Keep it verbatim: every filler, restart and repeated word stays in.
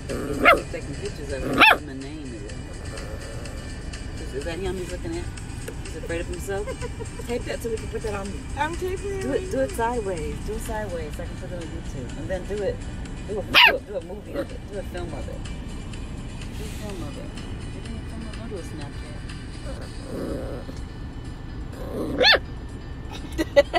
He's taking pictures of him. Put my name in it. Is, is that him he's looking at? He's afraid of himself? Tape that so we can put that on. I'm taping it. Do it, do it sideways. Do it sideways so I can put it on YouTube. And then do it, do a, do a, do a movie of it. Do a film of it. Do a film of it. Do a film of it. Don't do a Snapchat.